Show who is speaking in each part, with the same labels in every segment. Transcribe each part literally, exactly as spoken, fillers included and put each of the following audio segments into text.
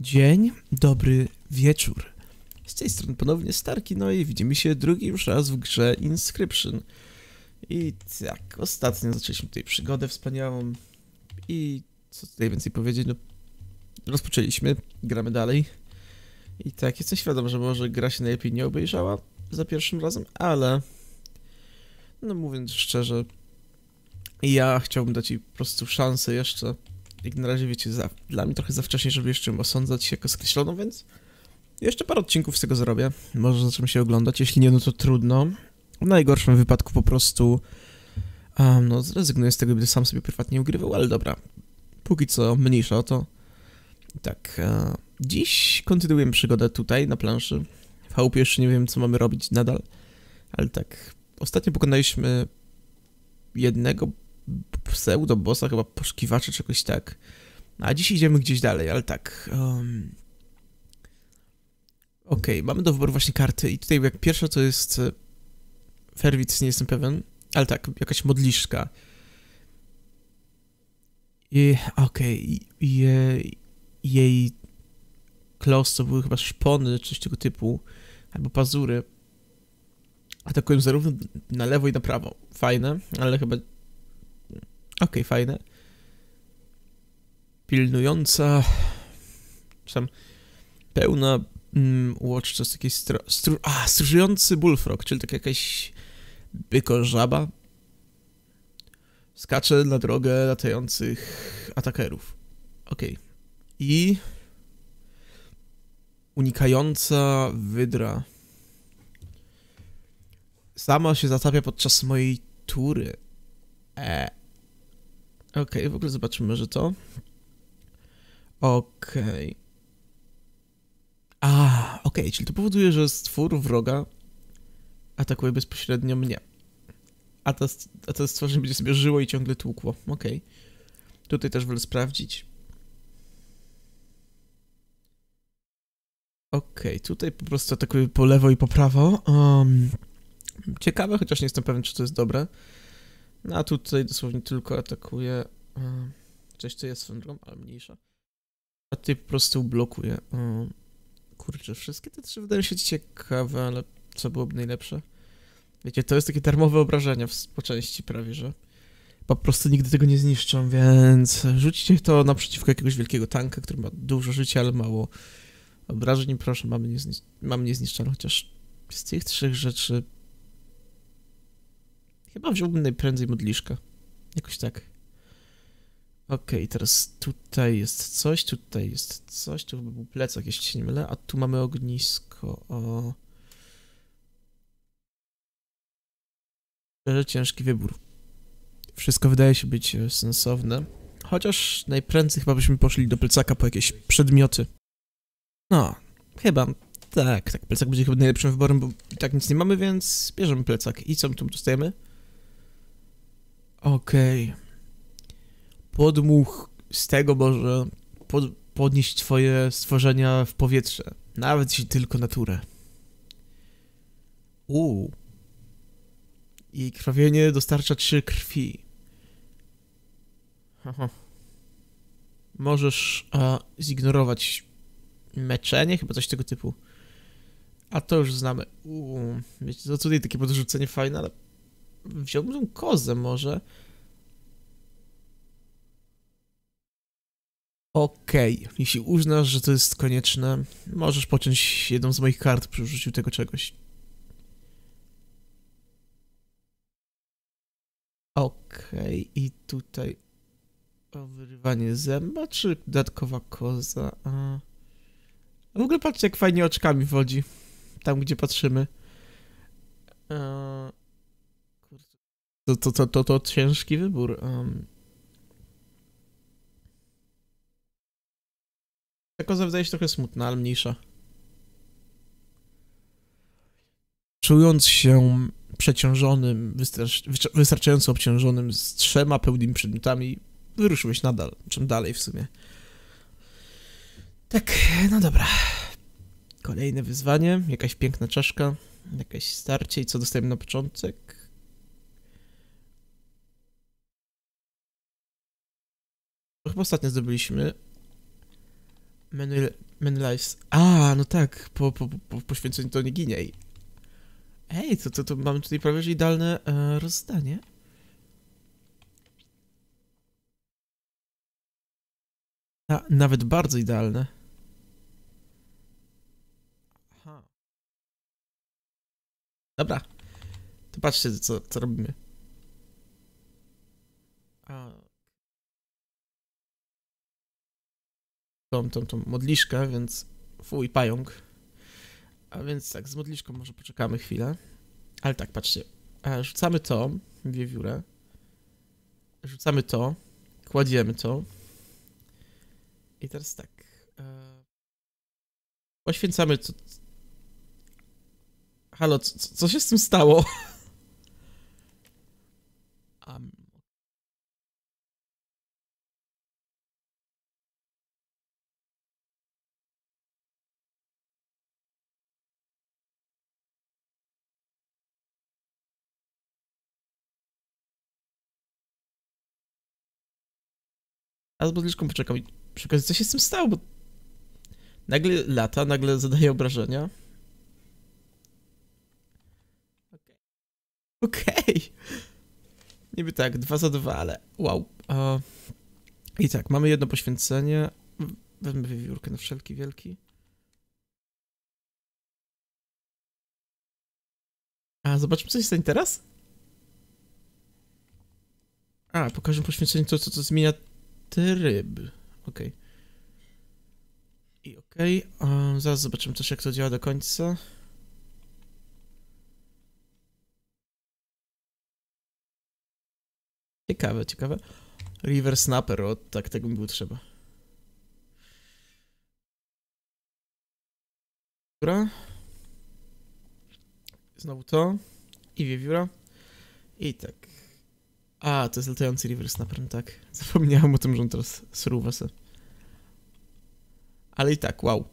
Speaker 1: Dzień, dobry wieczór. Z tej strony ponownie Starki, no i widzimy się drugi już raz w grze Inscryption. I tak, ostatnio zaczęliśmy tutaj przygodę wspaniałą. I co tutaj więcej powiedzieć, no rozpoczęliśmy, gramy dalej. I tak, jestem świadom, że może gra się najlepiej nie obejrzała za pierwszym razem, ale no mówiąc szczerze, ja chciałbym dać jej po prostu szansę jeszcze. Jak na razie, wiecie, za, dla mnie trochę za wcześnie, żeby jeszcze ją osądzać jako skreśloną, więc jeszcze parę odcinków z tego zrobię. Może zaczniemy się oglądać, jeśli nie, no to trudno. W najgorszym wypadku po prostu um, no zrezygnuję z tego, gdy sam sobie prywatnie ugrywał, ale dobra. Póki co mniejsza o to. Tak, e, dziś kontynuujemy przygodę tutaj na planszy. W chałupie jeszcze nie wiem, co mamy robić nadal, ale tak, ostatnio pokonaliśmy jednego pseudo-bossa, chyba poszukiwaczy, czegoś tak. A dziś idziemy gdzieś dalej, ale tak. Um... Okej, okay, mamy do wyboru właśnie karty i tutaj jak pierwsza to jest Ferwit, nie jestem pewien, ale tak, jakaś modliszka. I okej, okay, jej, jej klos to były chyba szpony, coś tego typu, albo pazury. Atakują zarówno na lewo i na prawo. Fajne, ale chyba... Okej, okay, fajne. Pilnująca... Czy tam... Pełna... Mm, watch to jest jakiś stro... Stru... A, stróżujący bullfrog, czyli tak jakaś... Byko-żaba. Skacze na drogę latających atakerów. Okej. Okay. I... Unikająca wydra. Sama się zatapia podczas mojej tury. Eee. Okej, okay, w ogóle zobaczymy może to. Okej. Okay. A, okej, okay, czyli to powoduje, że stwór wroga atakuje bezpośrednio mnie. A to, a to stworzenie będzie sobie żyło i ciągle tłukło. Okej. Okay. Tutaj też wolę sprawdzić. Okej, okay, tutaj po prostu atakuje po lewo i po prawo. Um, ciekawe, chociaż nie jestem pewien, czy to jest dobre. No a tutaj dosłownie tylko atakuje... Um, coś, co jest swoją drogą, ale mniejsza. A tutaj po prostu blokuje. Um, kurczę, wszystkie te trzy wydają się ciekawe, ale co byłoby najlepsze? Wiecie, to jest takie darmowe obrażenia w, po części prawie, że po prostu nigdy tego nie zniszczą, więc rzućcie to naprzeciwko jakiegoś wielkiego tanka, który ma dużo życia, ale mało obrażeń i proszę, mamy, nieznisz mamy niezniszczalne, chociaż z tych trzech rzeczy chyba wziąłbym najprędzej modliszkę. Jakoś tak. Okej, okay, teraz tutaj jest coś, tutaj jest coś, tu chyba był plecak, jeśli się nie mylę, a tu mamy ognisko. O... Szczerze, ciężki wybór. Wszystko wydaje się być sensowne, chociaż najprędzej chyba byśmy poszli do plecaka po jakieś przedmioty. No, chyba, tak, tak, plecak będzie chyba najlepszym wyborem, bo i tak nic nie mamy, więc bierzemy plecak. I co my tu dostajemy? Okej. Okay. Podmuch z tego może pod, podnieść twoje stworzenia w powietrze. Nawet jeśli tylko naturę. Uuu. Jej krwawienie dostarcza trzy krwi. Aha. Możesz a, zignorować meczenie, chyba coś tego typu. A to już znamy. Uuu. Wiecie, to tutaj takie podrzucenie fajne, ale wziąłbym tą kozę może. Okej, okay. Jeśli uznasz, że to jest konieczne, możesz pociąć jedną z moich kart przy użyciu tego czegoś. Okej, okay. I tutaj o wyrywanie zęba, czy dodatkowa koza? A... A w ogóle patrzcie, jak fajnie oczkami wodzi, tam gdzie patrzymy. A... To, to, to, to, to ciężki wybór. Um... Ta koza wydaje się trochę smutna, ale mniejsza. Czując się przeciążonym, wystarcz, wystarczająco obciążonym z trzema pełnymi przedmiotami, wyruszyłeś nadal, czym dalej w sumie. Tak, no dobra. Kolejne wyzwanie, jakaś piękna czaszka, jakieś starcie i co dostajemy na początek? To chyba ostatnio zdobyliśmy. Menu, Many lives. A, no tak, po, po, po poświęceniu to nie ginie. Ej, to, to, to mamy tutaj prawie że idealne e, rozdanie. A, nawet bardzo idealne. Aha. Dobra. To patrzcie, co, co robimy. A. Tą, tą, tą modliszkę, więc... Fuj, pająk. A więc tak, z modliszką może poczekamy chwilę. Ale tak, patrzcie. E, rzucamy to, wiewiórę. Rzucamy to. Kładziemy to. I teraz tak. E, poświęcamy to... Halo, co, co się z tym stało? um. A z modliszką poczekam i przy okazji co się z tym stało, bo... Nagle lata, nagle zadaje obrażenia. Okej. Okay. Okej. Okay. Niby tak, dwa za dwa, ale wow. Uh, I tak, mamy jedno poświęcenie. Wezmę wiewiórkę na wszelki wielki. A, zobaczmy, co się stanie teraz? A, po każdym poświęceniu to, to, to zmienia tryb. Okej. Okay. I okej. Okay. Zaraz zobaczymy też, jak to działa do końca. Ciekawe, ciekawe. River Snapper, o tak, tego mi było trzeba. Dobra. Znowu to. I wiewióra. I tak. A, to jest latający River Snapper, no tak. Zapomniałem o tym, że on teraz sruwa se. Ale i tak, wow.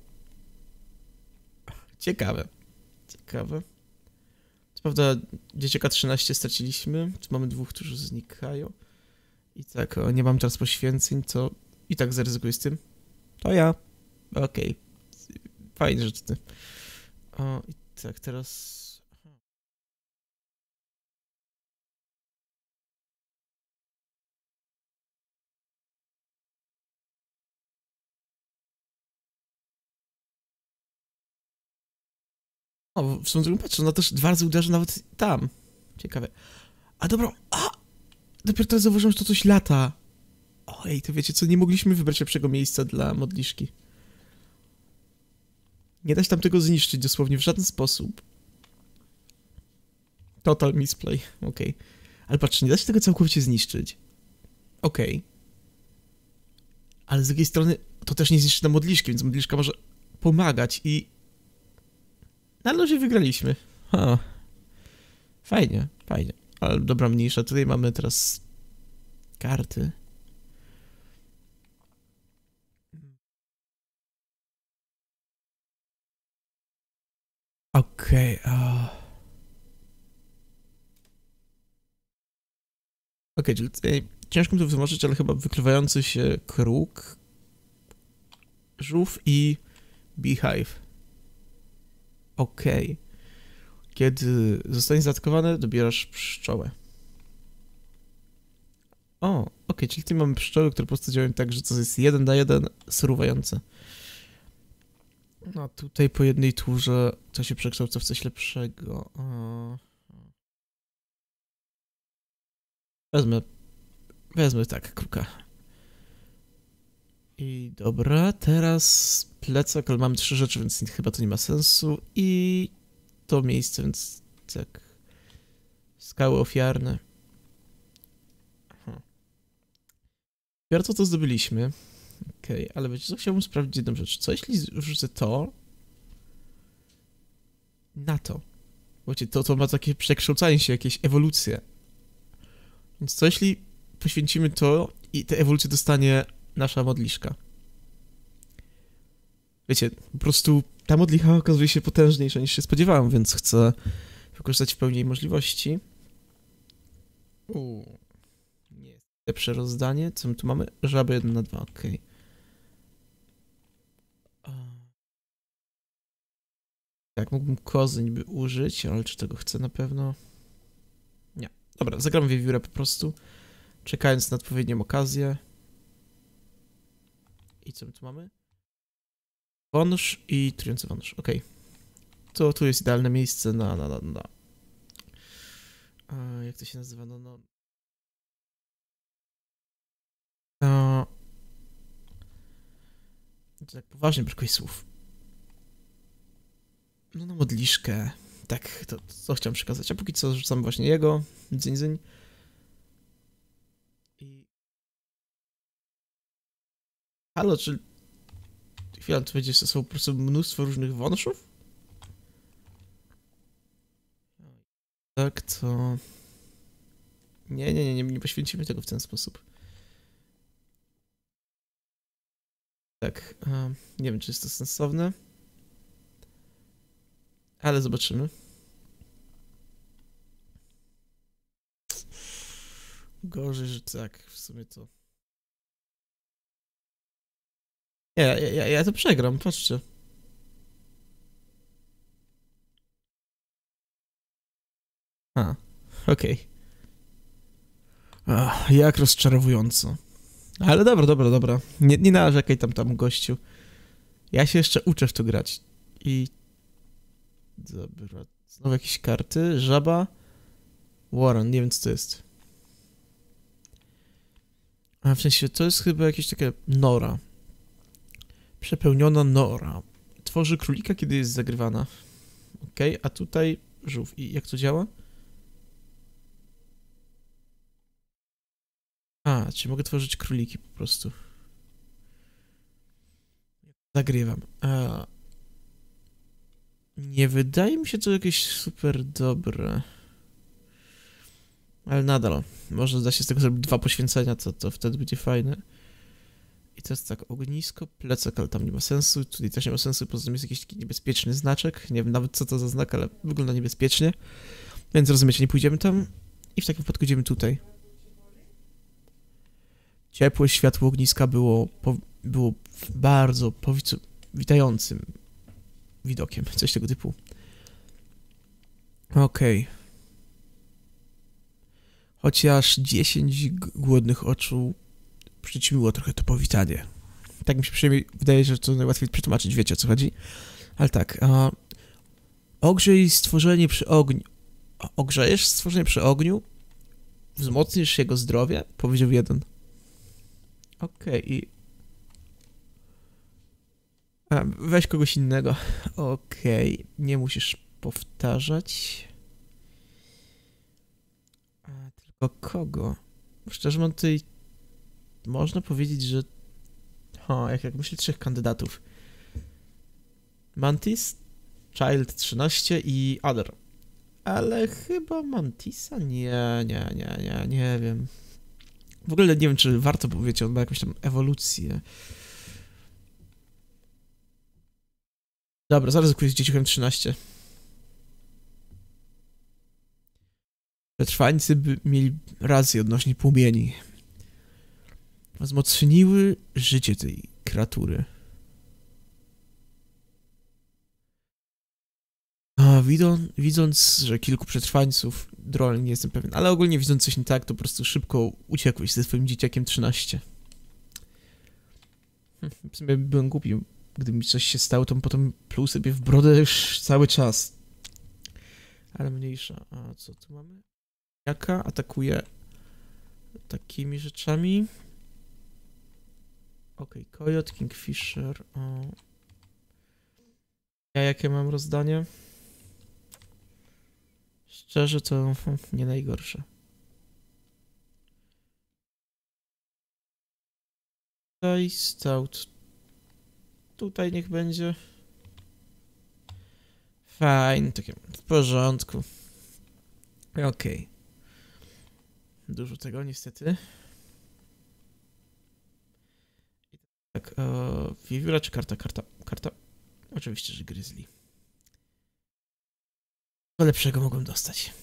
Speaker 1: Ciekawe. Ciekawe. Co prawda dzieciaka trzynaście straciliśmy. Tu mamy dwóch, którzy znikają. I tak, o, nie mam teraz poświęceń, to i tak zaryzykuję z tym. To ja. Okej. Okay. Fajnie, że to ty. O, i tak, teraz... O, w sumie drugą patrzę, ona też dwa razy uderzy nawet tam. Ciekawe. A dobra, a! Dopiero teraz zauważyłem, że to coś lata. Ojej, to wiecie co, nie mogliśmy wybrać lepszego miejsca dla modliszki. Nie da się tam tego zniszczyć dosłownie w żaden sposób. Total misplay, okej. Okay. Ale patrz, nie da się tego całkowicie zniszczyć. Okej. Okay. Ale z drugiej strony to też nie zniszczy na modliszki, więc modliszka może pomagać i... Na lodzie wygraliśmy. Ha. Fajnie, fajnie. Ale dobra, mniejsza. Tutaj mamy teraz karty. Okej. Okay, uh... Okej, okay, czyli tutaj ciężko mi to wytłumaczyć, ale chyba wykrywający się kruk, żółw i beehive. Okej. Okay. Kiedy zostanie zaatakowane, dobierasz pszczołę. O, okej, okay, czyli tutaj mamy pszczoły, które po prostu działają tak, że to jest jeden na jeden suruwające. No tutaj po jednej turze to się przekształca w coś lepszego. O. Wezmę, wezmę tak, kruka. I dobra, teraz plecak, ale mamy trzy rzeczy, więc chyba to nie ma sensu. I to miejsce, więc tak. Skały ofiarne. Aha. Dopiero to zdobyliśmy. Okej, okay, ale wiecie co, chciałbym sprawdzić jedną rzecz. Co jeśli wrzucę to na to? Wiecie, to, to ma takie przekształcanie się, jakieś ewolucje. Więc co jeśli poświęcimy to i tę ewolucję dostanie nasza modliszka? Wiecie, po prostu ta modlicha okazuje się potężniejsza niż się spodziewałem, więc chcę wykorzystać w pełni jej możliwości. Uuu. Nie jest lepsze rozdanie. Co my tu mamy? Żaby jeden na dwa, okej. Okay. Tak, mógłbym kozy niby użyć, ale czy tego chcę na pewno? Nie. Dobra, zagram wiewiórę po prostu, czekając na odpowiednią okazję. I co my tu mamy? Wąż i trujący wąż, okej. Okay. To tu jest idealne miejsce na, na, na, na. A, jak to się nazywa? No, no. no. To tak poważnie brakuje słów. No na modliszkę. Tak, to co chciałem przekazać. A póki co rzucam właśnie jego. Dzyń, dzyń. I... Halo, czy... Chwila, tu będzie ze sobą po prostu mnóstwo różnych wążów? Tak, to... Nie, nie, nie, nie, nie poświęcimy tego w ten sposób. Tak, um, nie wiem, czy jest to sensowne. Ale zobaczymy. Gorzej, że tak, w sumie to... Nie, ja, ja, ja to przegram, patrzcie. A, okej. Okay. Jak rozczarowująco. Ale dobra, dobra, dobra. Nie, nie narzekaj tam, tam, gościu. Ja się jeszcze uczę w to grać. I... Dobra, znowu jakieś karty. Żaba. Warren, nie wiem co to jest. A w sensie, to jest chyba jakieś takie nora. Przepełniona nora. Tworzy królika, kiedy jest zagrywana. Okej, okay, a tutaj żółw. I jak to działa? A, czy mogę tworzyć króliki po prostu. Zagrywam. A... Nie wydaje mi się to jakieś super dobre. Ale nadal. Może da się z tego zrobić dwa poświęcenia, to, to wtedy będzie fajne. I to jest tak, ognisko, plecak, ale tam nie ma sensu. Tutaj też nie ma sensu, poza tym jest jakiś taki niebezpieczny znaczek. Nie wiem nawet co to za znak, ale wygląda niebezpiecznie. Więc rozumiecie, nie pójdziemy tam. I w takim wypadku idziemy tutaj. Ciepłe światło ogniska było, po, było bardzo powitającym widokiem. Coś tego typu. Okej. Okay. Chociaż dziesięć głodnych oczu przyćmiło trochę to powitanie. Tak mi się przynajmniej wydaje, że to najłatwiej przetłumaczyć, wiecie o co chodzi. Ale tak, a... ogrzej stworzenie przy ogniu. Ogrzejesz stworzenie przy ogniu? Wzmocnisz jego zdrowie? Powiedział jeden. Okej, okay, i... A, weź kogoś innego. Okej, okay. Nie musisz powtarzać. A, tylko kogo? Szczerze mam tutaj... Można powiedzieć, że... O, jak, jak myślę, trzech kandydatów. Mantis, Child trzynaście i Other. Ale chyba Mantisa? Nie, nie, nie, nie, nie wiem. W ogóle nie wiem, czy warto, bo wiecie, on ma jakąś tam ewolucję. Dobra, zaraz z dzieciuchem trzynaście. Przetrwańcy by mieli rację odnośnie płomieni. Wzmocniły życie tej kreatury. A, widząc, widząc, że kilku przetrwańców, droll, nie jestem pewien, ale ogólnie widząc coś nie tak, to po prostu szybko uciekłeś ze swoim dzieciakiem trzynaście. Hm, w sumie byłem głupi, gdy mi coś się stało, to potem pluł sobie w brodę już cały czas. Ale mniejsza. A co tu mamy? Jaka atakuje takimi rzeczami? Okej, okay, Coyote, Kingfisher. O. Ja jakie mam rozdanie? Szczerze to nie najgorsze. Tutaj stout. Tutaj niech będzie. Fajnie, takie w porządku. Okej. Okay. Dużo tego niestety. Tak, e, wiewióra czy karta? Karta. Karta. Oczywiście, że Grizzly. Co lepszego mogłem dostać?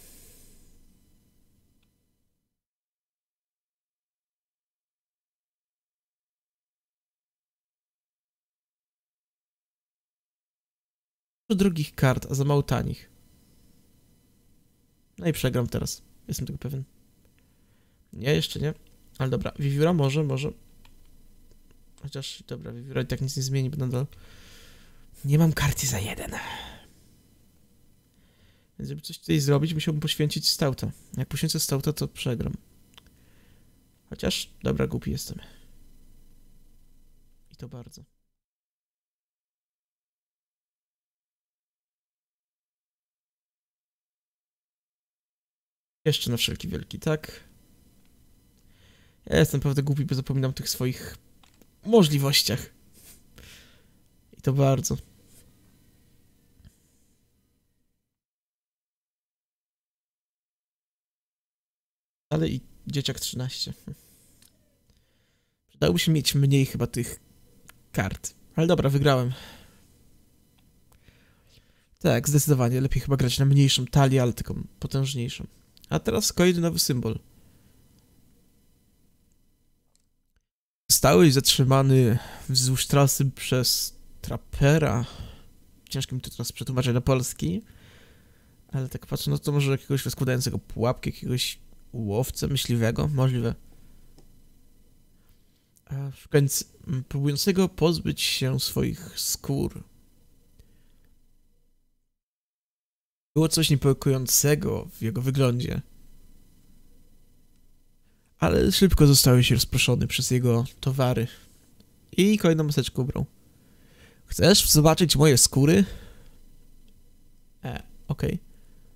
Speaker 1: Dużo drogich kart, a za mało tanich. No i przegram teraz. Jestem tego pewien. Nie, jeszcze nie. Ale dobra, Wiewióra może, może. Chociaż, dobra, Wiewióra i tak nic nie zmieni, bo nadal... Nie mam karty za jeden. Więc żeby coś tutaj zrobić, musiałbym poświęcić Stouta. Jak poświęcę Stouta, to przegram. Chociaż, dobra, głupi jestem. I to bardzo. Jeszcze na wszelki wielki, tak? Ja jestem naprawdę głupi, bo zapominam o tych swoich możliwościach. I to bardzo. Ale i dzieciak trzynaście. Przydałoby się mieć mniej chyba tych kart. Ale dobra, wygrałem. Tak, zdecydowanie. Lepiej chyba grać na mniejszą talię, ale tylko potężniejszą. A teraz kolejny nowy symbol. Zostałeś zatrzymany wzdłuż trasy przez trapera. Ciężko mi to teraz przetłumaczyć na polski. Ale tak patrzę, no to może jakiegoś rozkładającego pułapki, jakiegoś łowcę myśliwego? Możliwe. Szukając, próbującego pozbyć się swoich skór. Było coś niepokojącego w jego wyglądzie. Ale szybko zostałeś rozproszony przez jego towary. I kolejną maseczkę ubrał. Chcesz zobaczyć moje skóry? E, okej. Okay.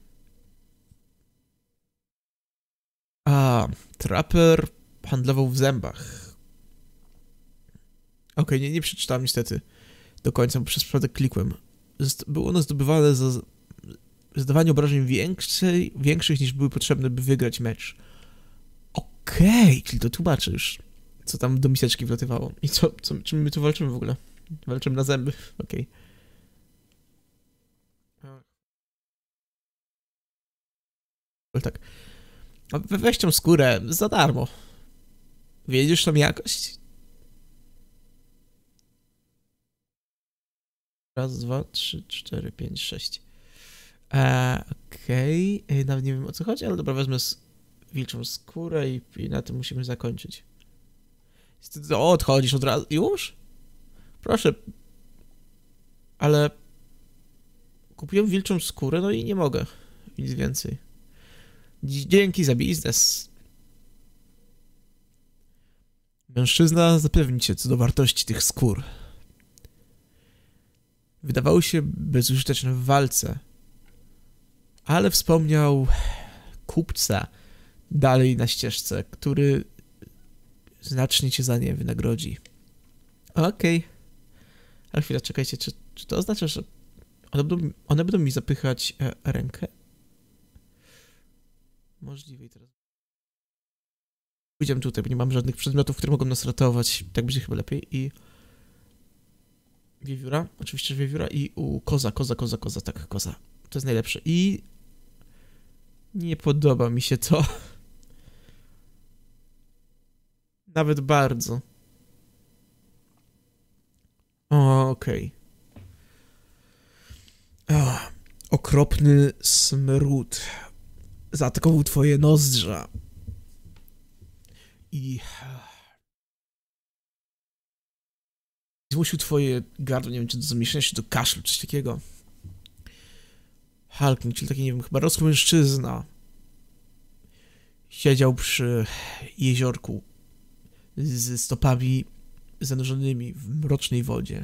Speaker 1: A, Trapper handlował w zębach. Okej, okay, nie, nie przeczytałem niestety do końca, bo przez przypadek klikłem. Było ono zdobywane za zadawanie obrażeń większej, większych niż były potrzebne, by wygrać mecz. Okej, okay, czyli to tłumaczy już, co tam do miseczki wlatywało. I co, co, czym my tu walczymy w ogóle? Walczymy na zęby, okej. Okay. Ale tak. Weź tą skórę za darmo. Wiedziesz tą jakość? Raz, dwa, trzy, cztery, pięć, sześć. Eee, okej. Okay. Nawet nie wiem, o co chodzi, ale dobra, wezmę wilczą skórę i, i na tym musimy zakończyć. O, odchodzisz od razu. Już? Proszę. Ale kupiłem wilczą skórę, no i nie mogę. Nic więcej. Dzięki za biznes. Mężczyzna zapewni cię co do wartości tych skór. Wydawały się bezużyteczne w walce, ale wspomniał kupca dalej na ścieżce, który znacznie cię za nie wynagrodzi. Okej. Okay. Ale chwila, czekajcie, czy, czy to oznacza, że one będą, one będą mi zapychać e, rękę? Możliwe i teraz. Pójdziemy tutaj, bo nie mam żadnych przedmiotów, które mogą nas ratować. Tak będzie chyba lepiej. I wiewióra, oczywiście wiewióra i u koza, koza, koza, koza, tak, koza. To jest najlepsze. I nie podoba mi się to. Nawet bardzo. Okej. Okay. Okropny smród zaatakował twoje nozdrza. I zmusił twoje gardło, nie wiem, czy do zamieszania się do kaszlu, coś takiego. Halking, czyli taki, nie wiem, chyba rosły mężczyzna. Siedział przy jeziorku ze stopami zanurzonymi w mrocznej wodzie.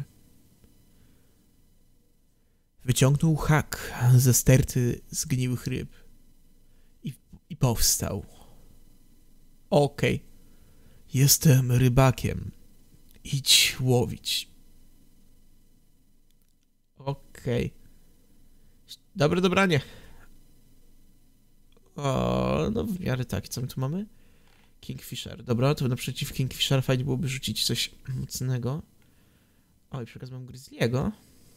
Speaker 1: Wyciągnął hak ze sterty zgniłych ryb i, i powstał. Okej. Okay. Jestem rybakiem. Idź łowić. Okej. Okay. Dobre dobranie. O, no w miarę tak. Co my tu mamy? Kingfisher. Dobra, to naprzeciw Kingfishera fajnie byłoby rzucić coś mocnego. O, i przekaz mam Grizzly'ego.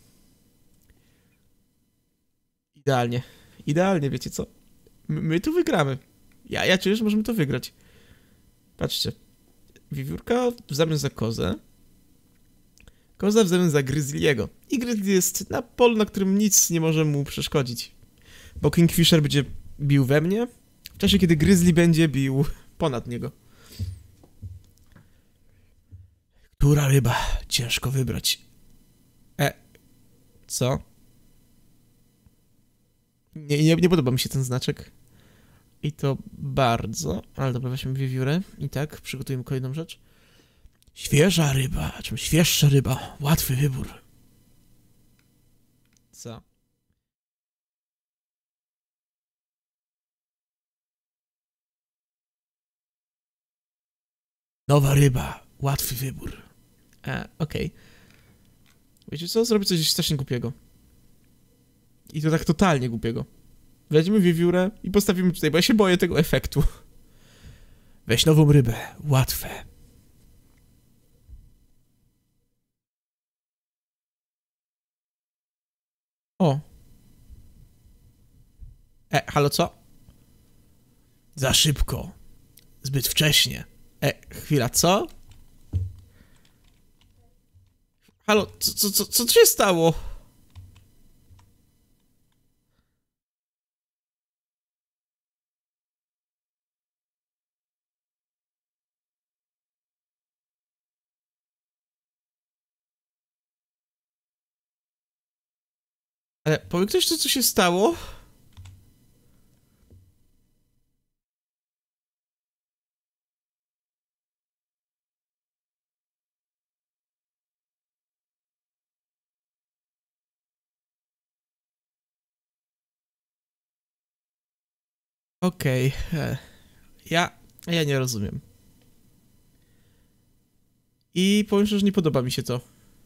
Speaker 1: Idealnie. Idealnie, wiecie co? My, my tu wygramy. Ja, ja czuję, że możemy to wygrać. Patrzcie. Wiewiórka w zamian za kozę Kozła w zamian za Grizzly'ego. I Grizzly jest na polu, na którym nic nie może mu przeszkodzić. Bo Kingfisher będzie bił we mnie, w czasie kiedy Grizzly będzie bił ponad niego. Która ryba? Ciężko wybrać. E... Co? Nie, nie, nie podoba mi się ten znaczek. I to bardzo. Ale dobra, weźmy wiewiórę. I tak, przygotujemy kolejną rzecz. Świeża ryba. Czym świeższa ryba? Łatwy wybór. Co? Nowa ryba. Łatwy wybór. E, okej. Okay. Wiecie co? Zrobię coś strasznie głupiego. I to tak totalnie głupiego. Weźmiemy wiewiórę i postawimy tutaj, bo ja się boję tego efektu. Weź nową rybę. Łatwe. O. E, halo, co? Za szybko. Zbyt wcześnie. E, chwila, co? Halo, co, co, co, co się stało? Ale powie ktoś, co, co się stało? Okej. Okay. Ja... ja nie rozumiem. I powiem szczerze, że nie podoba mi się to.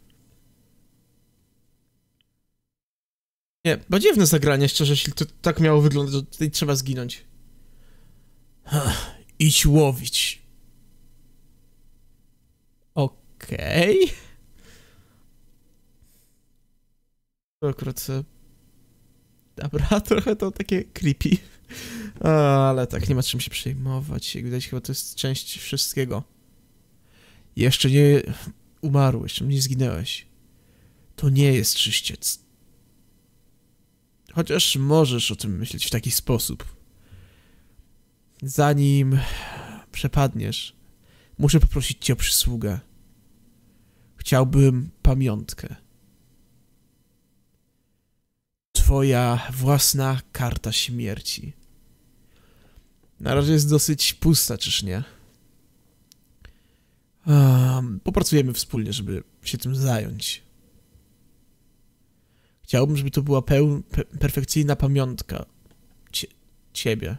Speaker 1: Nie, bo dziwne zagranie, szczerze, jeśli to tak miało wyglądać, to tutaj trzeba zginąć. Huh, idź łowić. Okej. Okay. To akurat... Dobra, trochę to takie creepy. Ale tak, nie ma czym się przejmować. Jak widać, chyba to jest część wszystkiego. Jeszcze nie umarłeś, jeszcze nie zginęłeś. To nie jest czyściec. Chociaż możesz o tym myśleć w taki sposób. Zanim przepadniesz, muszę poprosić cię o przysługę. Chciałbym pamiątkę. Twoja własna karta śmierci. Na razie jest dosyć pusta, czyż nie? Um, popracujemy wspólnie, żeby się tym zająć. Chciałbym, żeby to była peł pe perfekcyjna pamiątka cie ciebie.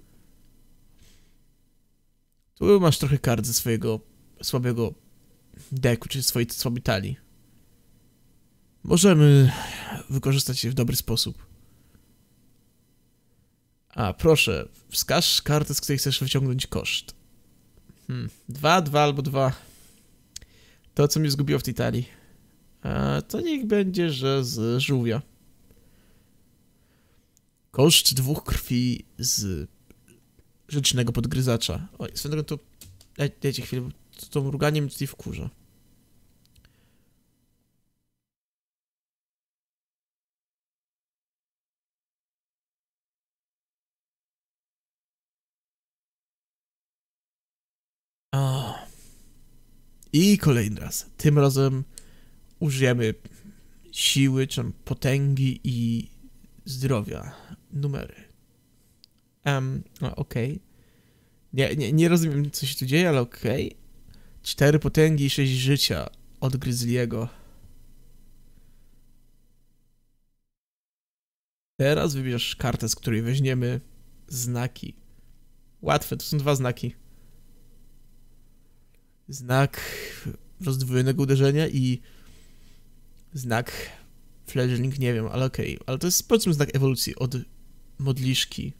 Speaker 1: Tu masz trochę kart ze swojego słabego deku, czy swojej słabej talii. Możemy wykorzystać je w dobry sposób. A, proszę, wskaż kartę, z której chcesz wyciągnąć koszt. Hmm, dwa, dwa albo dwa. To, co mnie zgubiło w tej talii. A, to niech będzie, że z żółwia. Koszt dwóch krwi z rzecznego podgryzacza. Oj, swoją drogą to... Daj, dajcie chwilę, bo to, to mruganie mnie tutaj wkurza. O. I kolejny raz. Tym razem użyjemy siły, czy potęgi i zdrowia. Numery. Um, okej. Okay. Nie, nie, nie rozumiem, co się tu dzieje, ale okej. Okay. Cztery potęgi i sześć życia od Grizzly'ego. Teraz wybierz kartę, z której weźmiemy znaki. Łatwe, to są dwa znaki. Znak rozdwojonego uderzenia i znak fledgling, nie wiem, ale okej. Okay. Ale to jest, powiedzmy, znak ewolucji od modliszki.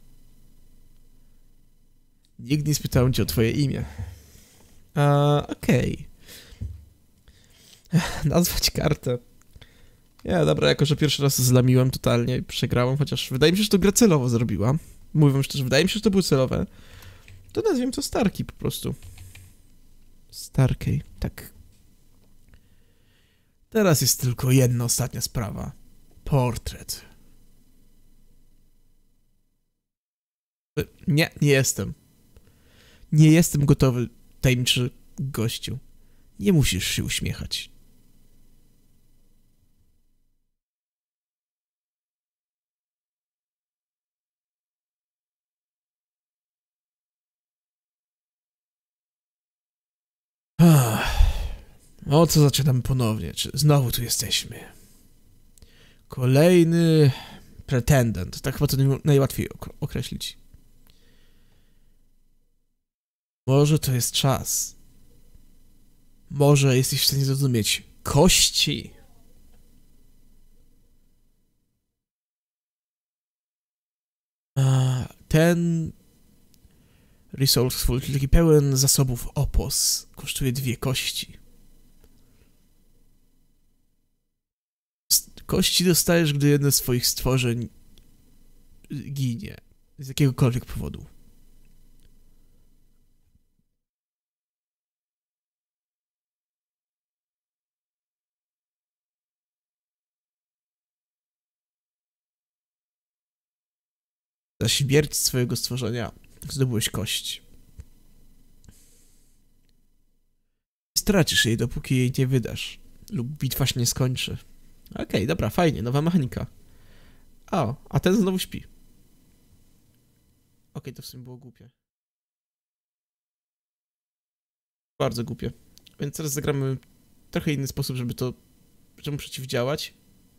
Speaker 1: Nikt nie spytał cię o twoje imię. A, okej. Okay. Nazwać kartę. Ja, dobra, jako że pierwszy raz zlamiłem totalnie i przegrałem, chociaż wydaje mi się, że to gra celowo zrobiła. Mówię szczerze, wydaje mi się, że to było celowe. To nazwijmy to Starkey po prostu. Starkey, tak. Teraz jest tylko jedna ostatnia sprawa. Portret. Nie, nie jestem. Nie jestem gotowy, tajemniczy gościu. Nie musisz się uśmiechać. Ach. O co zaczynamy ponownie? Czy znowu tu jesteśmy? Kolejny pretendent. Tak chyba to najłatwiej określić. Może to jest czas. Może jesteś w stanie zrozumieć kości. A, ten resourceful, czyli taki pełen zasobów opos, kosztuje dwie kości. Kości dostajesz, gdy jedno z twoich stworzeń ginie. Z jakiegokolwiek powodu. Za śmierć swojego stworzenia zdobyłeś kość. Stracisz jej, dopóki jej nie wydasz. Lub bitwa się nie skończy. Okej, okay, dobra, fajnie, nowa mechanika. O, a ten znowu śpi. Okej, okay, to w sumie było głupie. Bardzo głupie. Więc teraz zagramy w trochę inny sposób, żeby to... żeby mu przeciwdziałać.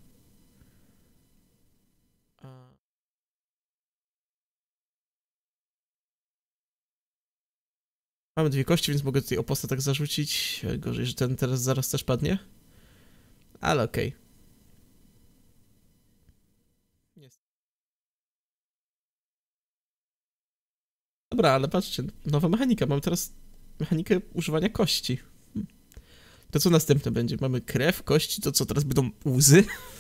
Speaker 1: Mamy dwie kości, więc mogę tutaj oposta tak zarzucić. Gorzej, że ten teraz zaraz też padnie. Ale okej. Okay. Dobra, ale patrzcie, nowa mechanika. Mam teraz mechanikę używania kości. Hmm. To co następne będzie? Mamy krew, kości, to co teraz będą łzy?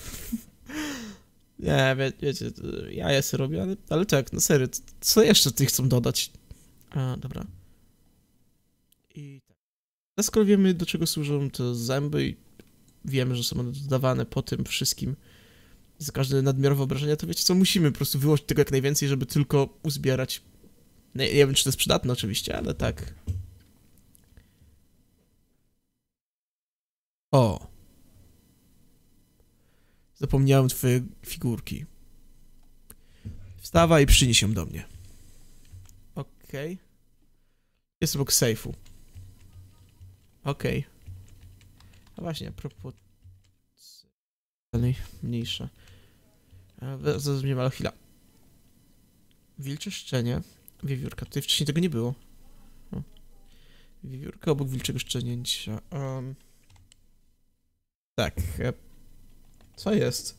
Speaker 1: Nie, wie, wiecie, ja je sobie robię, ale, ale tak, no serio, co jeszcze tutaj chcą dodać? A, dobra. I tak. Teraz skoro wiemy, do czego służą te zęby i wiemy, że są one dodawane po tym wszystkim za każde nadmiarowe obrażenia, to wiecie co, musimy po prostu wyłożyć tego jak najwięcej, żeby tylko uzbierać. Nie, nie wiem, czy to jest przydatne oczywiście, ale tak. O. Zapomniałem twoje figurki. Wstawaj i przynieś ją do mnie. Okej. Okay. Jest obok sejfu. Okej. Okay. A właśnie, a propos... Dalej, mniejsza. Zrozumiałem, ale chwila. Wilcze szczenie. Wiewiórka. Tutaj wcześniej tego nie było. O. Wiewiórka obok wilczego szczenięcia. Um. Tak. Co jest?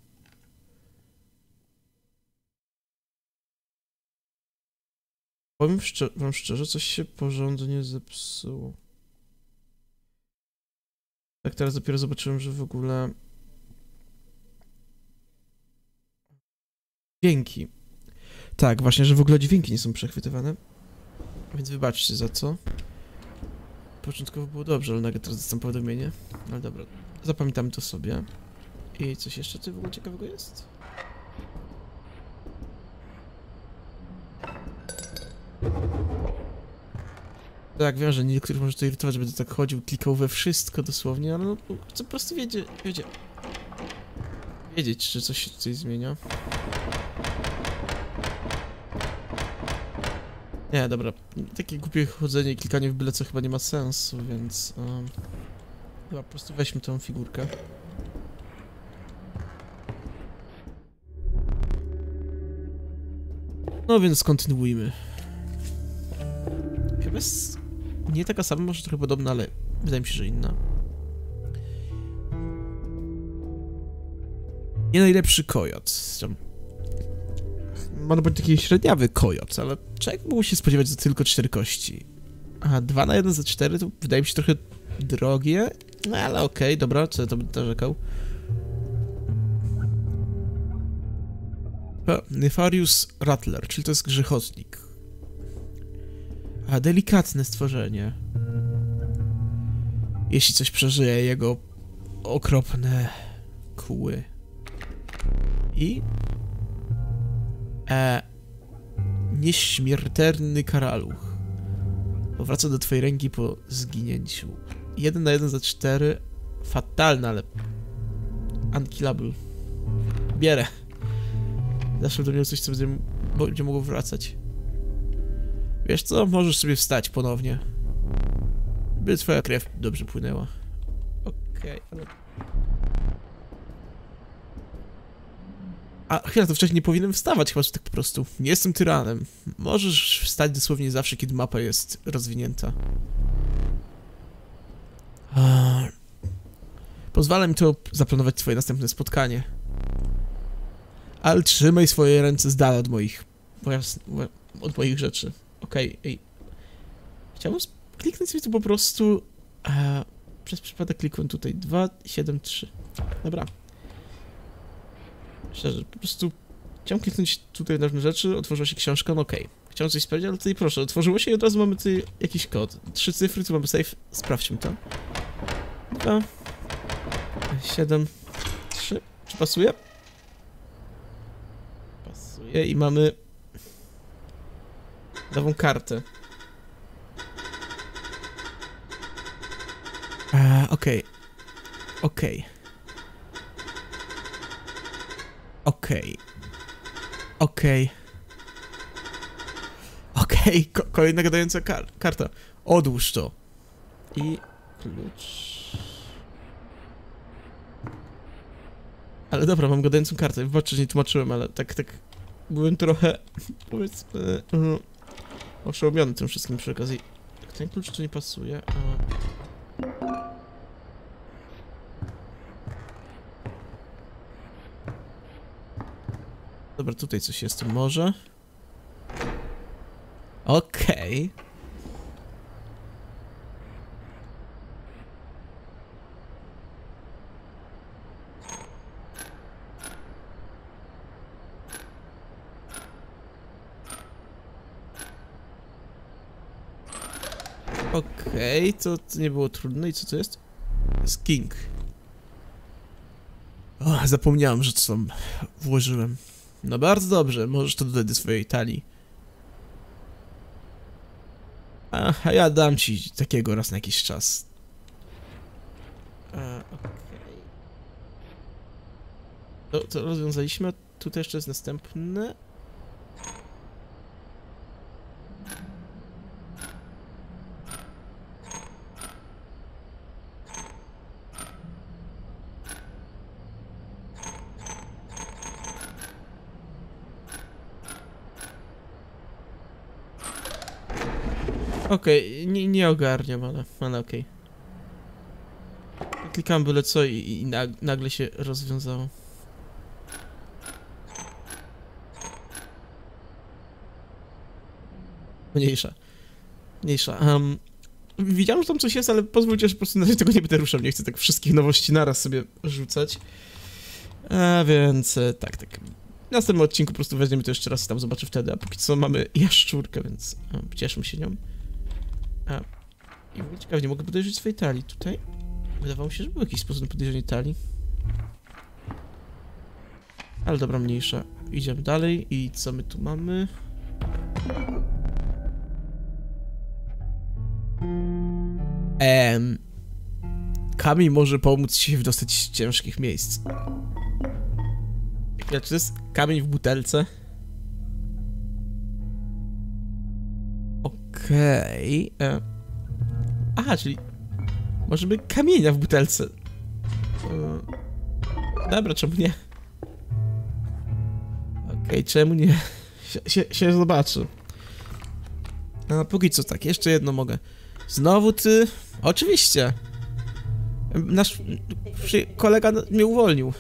Speaker 1: Powiem szczer wam szczerze, coś się porządnie zepsuło. Tak, teraz dopiero zobaczyłem, że w ogóle... Dźwięki. Tak, właśnie, że w ogóle dźwięki nie są przechwytywane. Więc wybaczcie za co. Początkowo było dobrze, ale nagle teraz dostałem powiadomienie. Ale dobra, zapamiętamy to sobie. I coś jeszcze tutaj w ogóle ciekawego jest? Tak, wiem, że niektórych może to irytować, że będę tak chodził, klikał we wszystko dosłownie, ale no, chcę po prostu wiedzieć, wiedzieć, wiedzieć, czy coś się tutaj zmienia. Nie, dobra, takie głupie chodzenie i klikanie w byle co chyba nie ma sensu, więc... Um, chyba po prostu weźmy tą figurkę. No więc kontynuujmy. Chyba jest nie taka sama, może trochę podobna, ale wydaje mi się, że inna. Nie najlepszy kojot. Ma być taki średniawy kojot, ale czego mógł się spodziewać za tylko cztery kości? A dwa na jeden za cztery to wydaje mi się trochę drogie, no ale okej, okay, dobra, co ja to będę narzekał. Nefarious Rattler, czyli to jest grzechotnik. A delikatne stworzenie. Jeśli coś przeżyje, jego okropne kły. I... E... Nieśmiertelny karaluch. Powraca do twojej ręki po zginięciu. Jeden na jeden za cztery. Fatalne, ale... Unkillable. Bierę. Zawsze do mnie coś, co będzie, będzie mogło wracać. Wiesz co? Możesz sobie wstać ponownie. By twoja krew dobrze płynęła. Okej, okay, ale... A chwila, to wcześniej nie powinienem wstawać, chyba że tak po prostu. Nie jestem tyranem. Możesz wstać dosłownie zawsze, kiedy mapa jest rozwinięta. Pozwala mi to zaplanować twoje następne spotkanie. Ale trzymaj swoje ręce z dala od moich... od moich rzeczy. Okej, okay, ej. Chciałbym kliknąć sobie tu po prostu... A, przez przypadek klikłem tutaj. dwa, siedem, trzy. Dobra. Szczerze, po prostu... Chciałem kliknąć tutaj na różne rzeczy, otworzyła się książka, no okej. Okay. Chciałem coś sprawdzić, ale tutaj proszę, otworzyło się i od razu mamy tutaj jakiś kod. Trzy cyfry, tu mamy save. Sprawdźmy to. dwa, siedem, trzy. Czy pasuje? Pasuje i mamy... nową kartę. Eee, okej. Okej. Okej. Okej. Okej, ko kolejna gadająca kar karta. Odłóż to. I klucz. Ale dobra, mam gadającą kartę. Wybaczcie, że nie tłumaczyłem, ale tak, tak... Byłem trochę... powiedzmy... Uh, oszołomiony tym wszystkim przy okazji. Ten klucz tu nie pasuje, a... Dobra, tutaj coś jest, może. Okej. Okej, okay, to, to nie było trudne. I co to jest? Jest King. O, zapomniałem, że co tam włożyłem. No bardzo dobrze, możesz to dodać do swojej talii. A, a ja dam ci takiego raz na jakiś czas. A, okej. Okay. To, to rozwiązaliśmy. Tutaj jeszcze jest następne. Okej, okay, nie, nie ogarniam, ale, ale okej. Okay. Klikam byle co i, i nag, nagle się rozwiązało. Mniejsza. Mniejsza. Um, widziałem, że tam coś jest, ale pozwólcie, że po prostu na razie tego nie będę ruszał. Nie chcę tak wszystkich nowości naraz sobie rzucać. A więc tak, tak. W następnym odcinku po prostu weźmiemy to jeszcze raz i tam zobaczę wtedy, a póki co mamy jaszczurkę, więc a, cieszmy się nią. A, i w ogóle ciekawe, nie mogę podejrzeć swojej talii tutaj. Wydawało mi się, że był jakiś sposób na podejrzenie talii. Ale dobra, mniejsza. Idziemy dalej i co my tu mamy? Ehm... Kamień może pomóc ci się wydostać z ciężkich miejsc. Ja, czy to jest kamień w butelce? Okej... Okay. E... Aha, czyli... Możemy kamienia w butelce. E... Dobra, czemu nie? Okej, okay, czemu nie? Sie, się, się zobaczy. A póki co tak, jeszcze jedno mogę. Znowu ty? Oczywiście. Nasz kolega mnie uwolnił.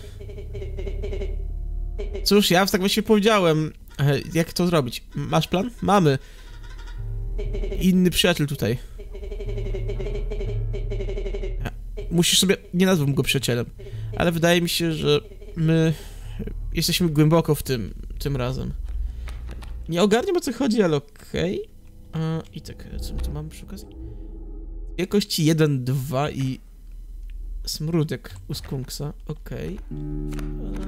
Speaker 1: Cóż, ja tak właśnie powiedziałem. Jak to zrobić? Masz plan? Mamy. Inny przyjaciel tutaj. Musisz sobie... Nie nazwę go przyjacielem. Ale wydaje mi się, że my... Jesteśmy głęboko w tym... tym razem. Nie ogarniam, o co chodzi, ale okej. Okay. I tak, co my tu mamy przy okazji? Jakości jeden, dwa i... Smród jak u skunksa, okej. Okay.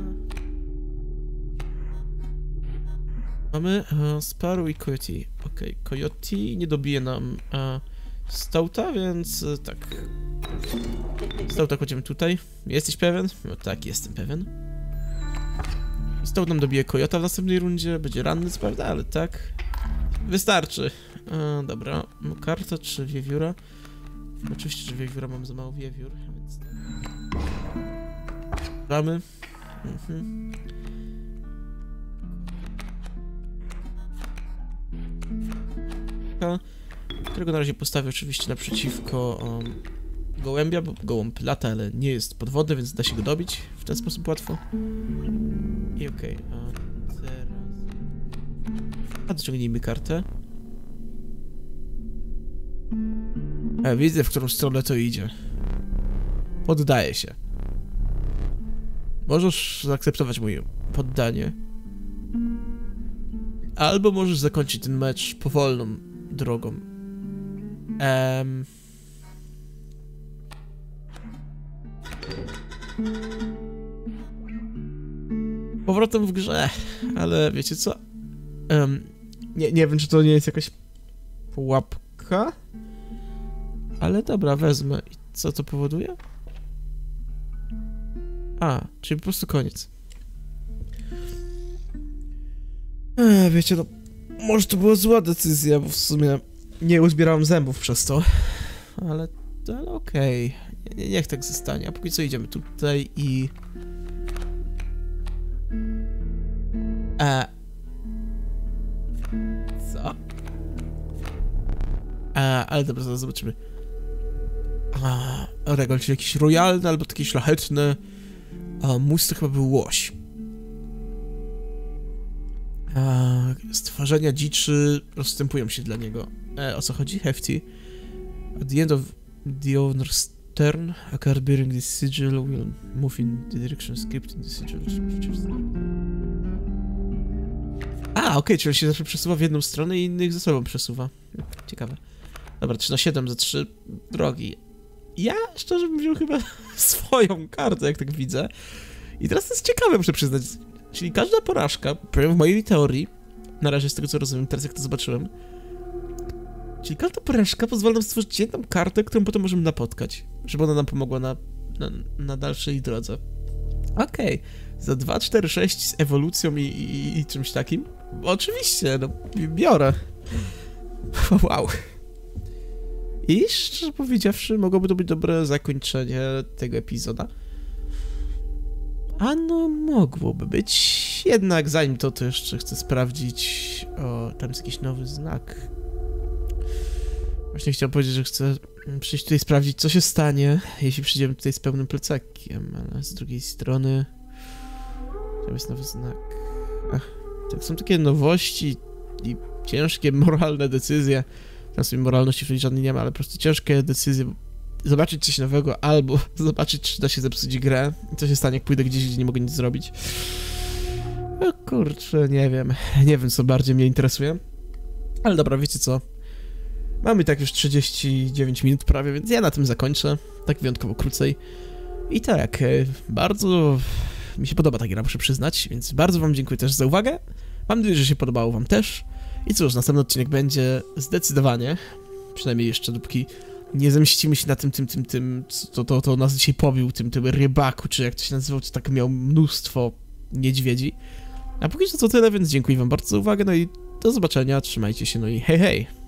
Speaker 1: Mamy uh, Sparrow i Coyote. Okej, okay. Coyote nie dobije nam uh, Stouta, więc uh, tak. Stouta kładziemy tutaj. Jesteś pewien? No tak, jestem pewien. Stout nam dobije Coyota w następnej rundzie. Będzie ranny, co prawda, ale tak. Wystarczy. Uh, dobra, karta czy wiewióra? Oczywiście, że wiewióra, mam za mało wiewiór, więc... Mamy. Mhm. Którego na razie postawię oczywiście naprzeciwko um, gołębia, bo gołąb lata, ale nie jest podwodny, więc da się go dobić w ten sposób łatwo. I okej, okay, a teraz... A dociągnijmy kartę. A widzę, w którą stronę to idzie. Poddaję się. Możesz zaakceptować moje poddanie. Albo możesz zakończyć ten mecz powolną drogą. Um... Powrotem w grze, ale wiecie co? Um, nie, nie wiem, czy to nie jest jakaś pułapka? Ale dobra, wezmę. I co to powoduje? A, czyli po prostu koniec. Eee, wiecie, no... Może to była zła decyzja, bo w sumie nie uzbierałem zębów przez to. Ale... ale okej. Okay. Nie, niech tak zostanie. A póki co idziemy tutaj i... E... Co? E, ale dobra, zaraz zobaczymy. A, regal, czyli jakiś royalny albo taki szlachetny. A mus to chyba był łoś. A, stworzenia dziczy rozstępują się dla niego. E, o co chodzi? Hefty. At the end of the owner's turn, a card bearing this sigil will move in the direction skipped in the sigil. A, okej, okay, czyli się zawsze przesuwa w jedną stronę i innych ze sobą przesuwa. Ciekawe. Dobra, trzy na siedem za trzy drogi. Ja, szczerze bym wziął chyba swoją kartę, jak tak widzę. I teraz to jest ciekawe, muszę przyznać. Czyli każda porażka, powiem w mojej teorii, na razie z tego co rozumiem, teraz jak to zobaczyłem, czyli każda porażka pozwala nam stworzyć jedną kartę, którą potem możemy napotkać, żeby ona nam pomogła na, na, na dalszej drodze. Okej, okay. Za dwa, cztery, sześć z ewolucją i, i, i czymś takim? Oczywiście, no, biorę. Wow. I szczerze powiedziawszy, mogłoby to być dobre zakończenie tego epizoda. A no, mogłoby być. Jednak zanim to, to jeszcze chcę sprawdzić... O, tam jest jakiś nowy znak. Właśnie chciałem powiedzieć, że chcę przyjść tutaj sprawdzić, co się stanie, jeśli przyjdziemy tutaj z pełnym plecakiem, ale z drugiej strony... Tam jest nowy znak. Ach, tak, są takie nowości i ciężkie, moralne decyzje. Tam sobie moralności w żadnej nie ma, ale po prostu ciężkie decyzje. Zobaczyć coś nowego, albo zobaczyć, czy da się zepsuć grę. I co się stanie, jak pójdę gdzieś, gdzie nie mogę nic zrobić. O kurczę, nie wiem. Nie wiem, co bardziej mnie interesuje. Ale dobra, wiecie co? Mamy tak już trzydzieści dziewięć minut prawie, więc ja na tym zakończę. Tak wyjątkowo krócej. I tak, bardzo mi się podoba ta gra, muszę przyznać, więc bardzo wam dziękuję też za uwagę. Mam nadzieję, że się podobało wam też. I cóż, następny odcinek będzie zdecydowanie, przynajmniej jeszcze dopóki nie zemścimy się na tym, tym, tym, tym, to, to, to nas dzisiaj pobił, tym, tym rybaku, czy jak to się nazywał, to tak miał mnóstwo niedźwiedzi. A póki co to tyle, więc dziękuję wam bardzo za uwagę, no i do zobaczenia, trzymajcie się, no i hej, hej!